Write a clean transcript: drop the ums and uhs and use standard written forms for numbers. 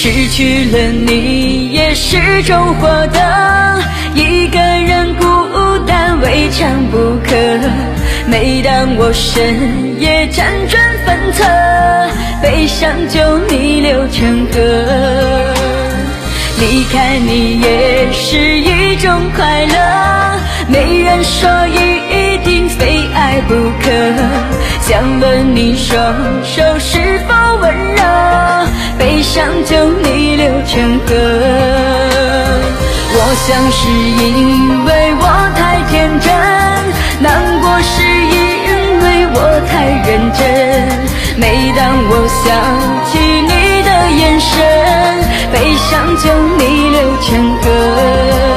失去了你也是种获得，一个人孤单未尝不可。每当我深夜辗转反侧，悲伤就逆流成河。离开你也是一种快乐，没人说一定非爱不可。想问你双手是否温热，悲伤就逆流成河。我想是因为我太天真，难过是因为我太认真。每当我想起你的眼神，悲伤就逆流成河。